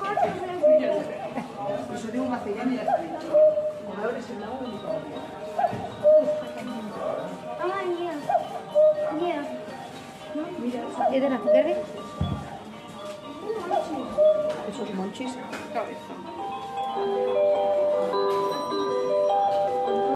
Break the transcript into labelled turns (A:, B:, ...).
A: Eso tengo un castellano y ya está bien. Como abres el agua y todavía. Mira,
B: ¿Es de la azúcar?
A: esos monchis.
C: Cabeza.